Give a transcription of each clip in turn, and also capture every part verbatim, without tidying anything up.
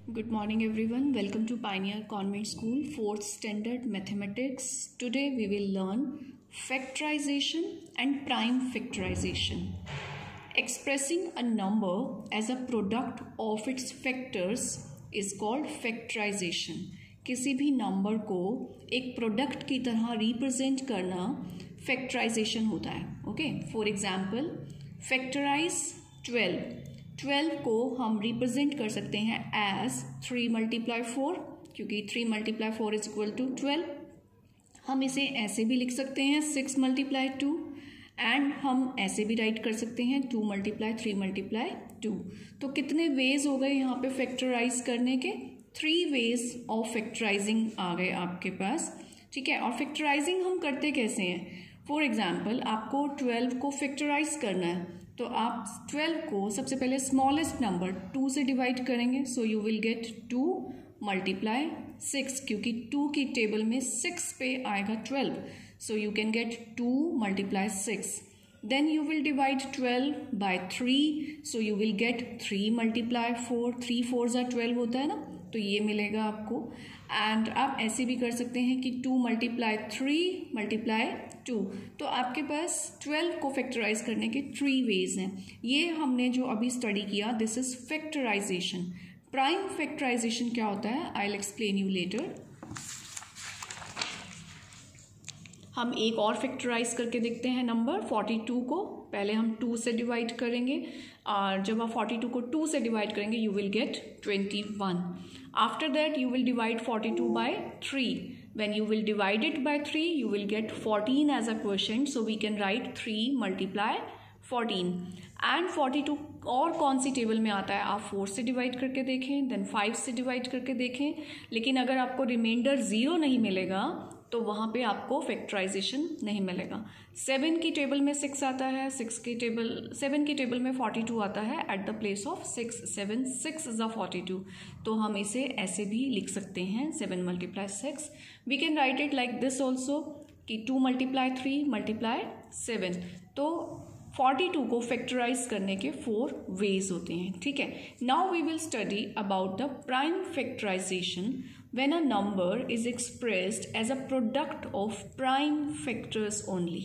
Good morning everyone. Welcome to Pioneer Convent School, fourth Standard Mathematics. Today we will learn factorization and prime factorization. Expressing a number as a product of its factors is called factorization. किसी भी number को एक product की तरह represent करना factorisation होता है. Okay, for example factorise twelve. Twelve को हम रिप्रेजेंट कर सकते हैं एज थ्री मल्टीप्लाई फोर, क्योंकि three multiply four is equal to twelve. हम इसे ऐसे भी लिख सकते हैं सिक्स मल्टीप्लाई टू, एंड हम ऐसे भी राइट कर सकते हैं two multiply three multiply two. तो कितने वेज हो गए यहाँ पे फैक्टराइज करने के? थ्री वेज ऑफ फैक्टराइजिंग आ गए आपके पास. ठीक है, और फैक्टराइजिंग हम करते कैसे हैं? फॉर एग्जाम्पल आपको ट्वेल्व को फैक्टराइज करना है, तो आप ट्वेल्व को सबसे पहले स्मॉलेस्ट नंबर टू से डिवाइड करेंगे. So you will get two multiply six, क्योंकि टू की टेबल में सिक्स पे आएगा twelve. So you can get two multiply six. Then you will divide twelve by three. So you will get three multiply four. Three four ज़ा twelve होता है ना, तो ये मिलेगा आपको. एंड आप ऐसे भी कर सकते हैं कि two multiply three multiply two. तो आपके पास ट्वेल्व को फैक्टराइज करने के थ्री वेज हैं. ये हमने जो अभी स्टडी किया, this is factorisation. Prime factorisation क्या होता है? I will explain you later. हम एक और फैक्टराइज करके देखते हैं नंबर फोर्टी टू को. पहले हम टू से डिवाइड करेंगे, और जब आप फोर्टी टू को टू से डिवाइड करेंगे you will get twenty one. After that you will divide forty two by three. When you will divide it by three, you will get fourteen as a quotient. So we can write three multiply fourteen. And forty two और कौन सी table में आता है? आप four से divide करके देखें, then five से डिवाइड करके देखें. लेकिन अगर आपको रिमाइंडर ज़ीरो नहीं मिलेगा तो वहाँ पे आपको फैक्टराइजेशन नहीं मिलेगा. सेवन की टेबल में सिक्स आता है, सिक्स की टेबल सेवन की टेबल में फोर्टी टू आता है at the place of six. Seven six is a forty two. तो हम इसे ऐसे भी लिख सकते हैं seven multiply six. We can write it like this also कि two multiply three multiply seven. तो फोर्टी टू को फैक्टराइज करने के फोर वेज होते हैं. ठीक है, now we will study about the prime factorisation when a number is expressed as a product of prime factors only.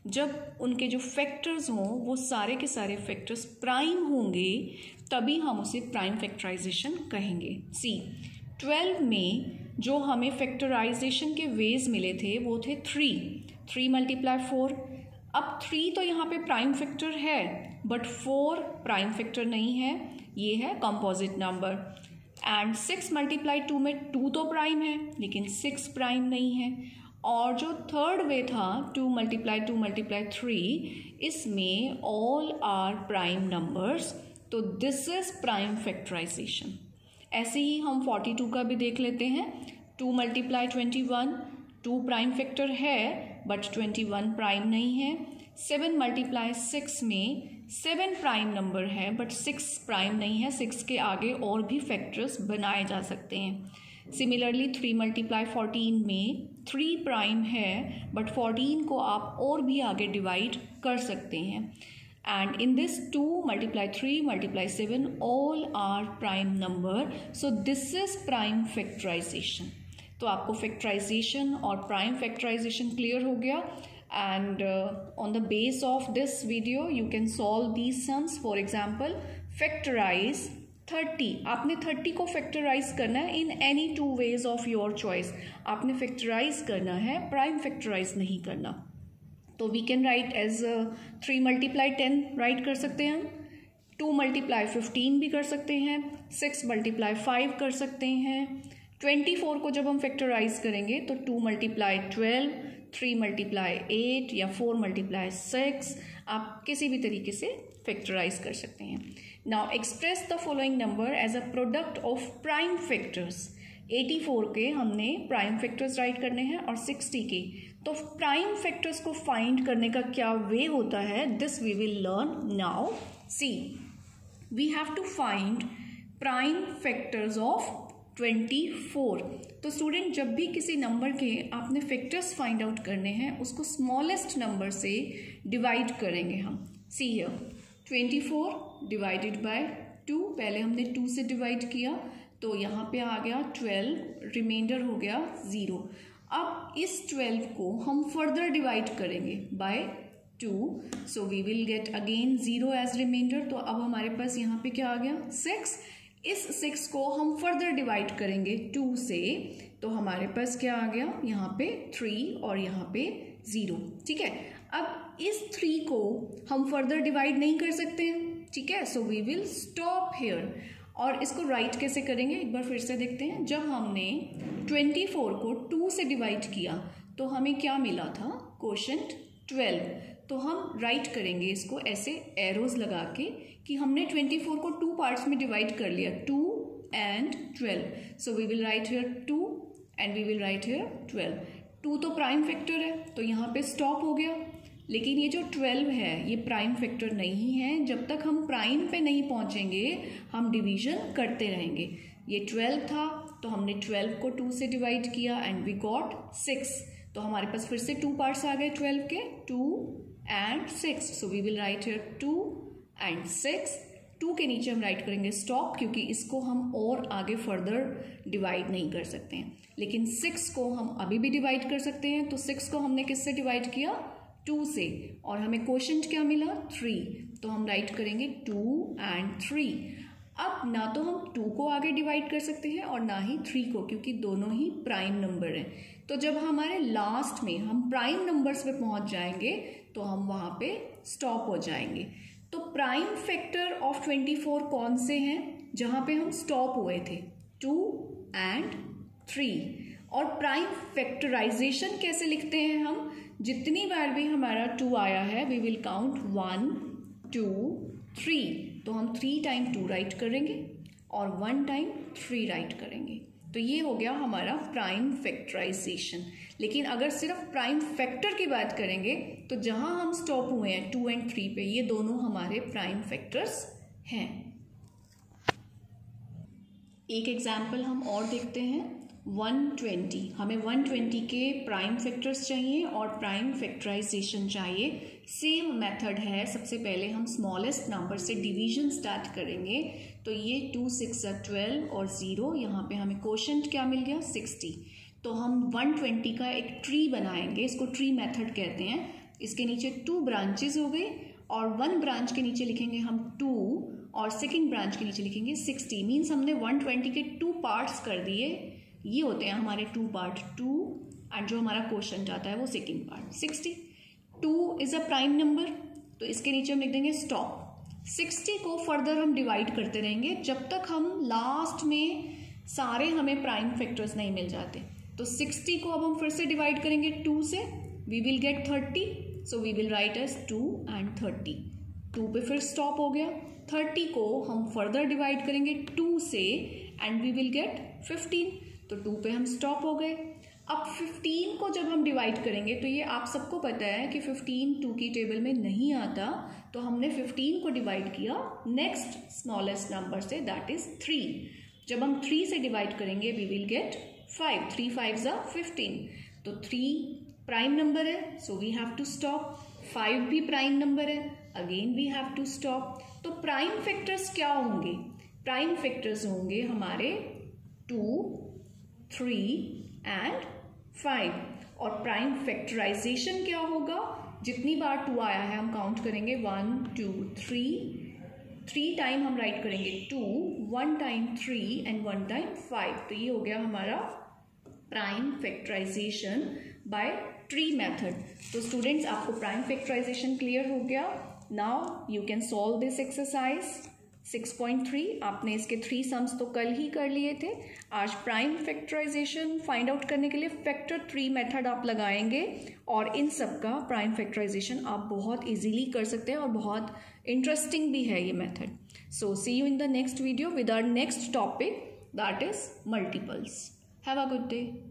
जब उनके जो factors हों वो सारे के सारे factors prime होंगे तभी हम उसे prime factorization कहेंगे. See, ट्वेल्व में जो हमें factorization के ways मिले थे वो थे थ्री. Three multiply four. अब थ्री तो यहाँ पे prime factor है, बट फोर prime factor नहीं है, ये है composite number. And six multiply two में टू तो प्राइम है लेकिन सिक्स प्राइम नहीं है. और जो थर्ड वे था two multiply two multiply three, इसमें ऑल आर प्राइम नंबर्स. तो दिस इज प्राइम फैक्टराइजेशन. ऐसे ही हम फोर्टी टू का भी देख लेते हैं. Two multiply twenty one, two prime factor है बट ट्वेंटी वन प्राइम नहीं है. सेवन मल्टीप्लाई सिक्स में सेवन प्राइम नंबर है बट सिक्स प्राइम नहीं है. सिक्स के आगे और भी फैक्टर्स बनाए जा सकते हैं. सिमिलरली थ्री मल्टीप्लाई फोर्टीन में थ्री प्राइम है बट फोर्टीन को आप और भी आगे डिवाइड कर सकते हैं. And in this two multiply three multiply seven all are prime number. So this is prime factorisation. तो आपको फैक्टराइजेशन और प्राइम फैक्टराइजेशन क्लियर हो गया. And uh, on the base of this video you can solve these sums. For example, factorize thirty. आपने thirty को factorise करना है in any two ways of your choice. आपने फैक्टराइज करना है, प्राइम फैक्टराइज नहीं करना. तो we can write as three multiply ten write कर सकते हैं हम. टू मल्टीप्लाई फिफ्टीन भी कर सकते हैं. सिक्स मल्टीप्लाई फाइव कर सकते हैं. ट्वेंटी फोर को जब हम फैक्टराइज करेंगे तो two multiply twelve, three multiply eight या फोर मल्टीप्लाई सिक्स. आप किसी भी तरीके से फैक्टराइज कर सकते हैं. Now express the following number as a product of prime factors. Eighty four के हमने प्राइम फैक्टर्स राइट करने हैं और सिक्सटी के. तो प्राइम फैक्टर्स को फाइंड करने का क्या वे होता है, this we will learn now. See, we have to find prime factors of twenty four. तो स्टूडेंट, जब भी किसी नंबर के आपने फैक्टर्स फाइंड आउट करने हैं उसको स्मॉलेस्ट नंबर से डिवाइड करेंगे हम. See here, twenty four divided by two. पहले हमने टू से डिवाइड किया तो यहाँ पे आ गया ट्वेल्व, रिमाइंडर हो गया ज़ीरो। अब इस ट्वेल्व को हम फर्दर डिवाइड करेंगे by two, so we will get again zero as remainder. तो अब हमारे पास यहाँ पे क्या आ गया सिक्स। इस सिक्स को हम फर्दर डिवाइड करेंगे टू से, तो हमारे पास क्या आ गया यहाँ पे थ्री और यहाँ पे ज़ीरो। ठीक है, अब इस थ्री को हम फर्दर डिवाइड नहीं कर सकते हैं, ठीक है, so we will stop here. और इसको राइट right कैसे करेंगे एक बार फिर से देखते हैं। जब हमने ट्वेंटी फोर को टू से डिवाइड किया तो हमें क्या मिला था, कोशेंट ट्वेल्व। तो हम राइट right करेंगे इसको ऐसे एरोज लगा के कि हमने ट्वेंटी फोर को टू पार्ट्स में डिवाइड कर लिया, two and twelve. So we will write here two and we will write here twelve. Two तो प्राइम फैक्टर है तो यहाँ पे स्टॉप हो गया, लेकिन ये जो ट्वेल्व है ये प्राइम फैक्टर नहीं है। जब तक हम प्राइम पे नहीं पहुंचेंगे हम डिवीजन करते रहेंगे। ये ट्वेल्व था तो हमने ट्वेल्व को टू से डिवाइड किया एंड वी गॉट सिक्स। तो हमारे पास फिर से टू पार्ट्स आ गए ट्वेल्व के, two and six. So we will write here two and six. Two के नीचे हम राइट करेंगे स्टॉप, क्योंकि इसको हम और आगे फर्दर डिवाइड नहीं कर सकते हैं। लेकिन सिक्स को हम अभी भी डिवाइड कर सकते हैं। तो सिक्स को हमने किससे डिवाइड किया, टू से, और हमें क्वोशेंट क्या मिला, थ्री। तो हम राइट करेंगे टू एंड थ्री। अब ना तो हम टू को आगे डिवाइड कर सकते हैं और ना ही थ्री को, क्योंकि दोनों ही प्राइम नंबर हैं। तो जब हमारे लास्ट में हम प्राइम नंबर्स पे पहुंच जाएंगे तो हम वहां पे स्टॉप हो जाएंगे। तो prime factor of twenty four कौन से हैं जहां पे हम स्टॉप हुए थे, टू एंड थ्री। और प्राइम फैक्टराइजेशन कैसे लिखते हैं हम, जितनी बार भी हमारा टू आया है we will count one two three. तो हम थ्री टाइम टू राइट करेंगे और वन टाइम थ्री राइट करेंगे। तो ये हो गया हमारा प्राइम फैक्टराइजेशन। लेकिन अगर सिर्फ प्राइम फैक्टर की बात करेंगे तो जहां हम स्टॉप हुए हैं टू एंड थ्री पे, ये दोनों हमारे प्राइम फैक्टर्स हैं। एक एग्जाम्पल हम और देखते हैं, वन ट्वेंटी। हमें वन ट्वेंटी के प्राइम फैक्टर्स चाहिए और प्राइम फैक्टराइजेशन चाहिए। सेम मेथड है, सबसे पहले हम स्मॉलेस्ट नंबर से डिवीजन स्टार्ट करेंगे। तो ये टू सिक्स ट्वेल्व और ज़ीरो, यहाँ पे हमें क्वोशेंट क्या मिल गया, सिक्सटी। तो हम वन ट्वेंटी का एक ट्री बनाएंगे, इसको ट्री मेथड कहते हैं। इसके नीचे टू ब्रांचेस हो गए और वन ब्रांच के नीचे लिखेंगे हम टू और सेकेंड ब्रांच के नीचे लिखेंगे सिक्सटी। मीन्स हमने वन ट्वेंटी के टू पार्ट्स कर दिए। ये होते हैं हमारे टू पार्ट, टू एंड जो हमारा क्वोशेंट आता है वो second part sixty. Two is a prime number, तो इसके नीचे हम लिख देंगे स्टॉप। सिक्सटी को फर्दर हम डिवाइड करते रहेंगे जब तक हम लास्ट में सारे हमें प्राइम फैक्टर्स नहीं मिल जाते। तो सिक्सटी को अब हम फिर से डिवाइड करेंगे टू से, we will get thirty. So we will write as two and thirty. Two पे फिर स्टॉप हो गया। थर्टी को हम फर्दर डिवाइड करेंगे टू से and we will get fifteen. तो टू पे हम स्टॉप हो गए। अब फिफ्टीन को जब हम डिवाइड करेंगे तो ये आप सबको पता है कि फिफ्टीन टू की टेबल में नहीं आता, तो हमने फिफ्टीन को डिवाइड किया नेक्स्ट स्मॉलेस्ट नंबर से, दैट इज थ्री। जब हम थ्री से डिवाइड करेंगे we will get five. Three five ज़ा फिफ्टीन। तो थ्री प्राइम नंबर है, so we have to stop. Five भी प्राइम नंबर है, again we have to stop. तो प्राइम फैक्टर्स क्या होंगे, प्राइम फैक्टर्स होंगे हमारे टू, थ्री एंड फाइव। और प्राइम फैक्टराइजेशन क्या होगा, जितनी बार टू आया है हम काउंट करेंगे one two three. Three time हम राइट करेंगे two, one time three and one time five. तो ये हो गया हमारा prime factorization by tree method. तो स्टूडेंट्स आपको प्राइम फैक्टराइजेशन क्लियर हो गया। Now you can solve this exercise six point three. आपने इसके थ्री सम्स तो कल ही कर लिए थे। आज प्राइम फैक्टराइजेशन फाइंड आउट करने के लिए फैक्टर ट्री मेथड आप लगाएंगे और इन सब का प्राइम फैक्टराइजेशन आप बहुत इजीली कर सकते हैं और बहुत इंटरेस्टिंग भी है ये method. So see you in the next video with our next topic, that is multiples. Have a good day.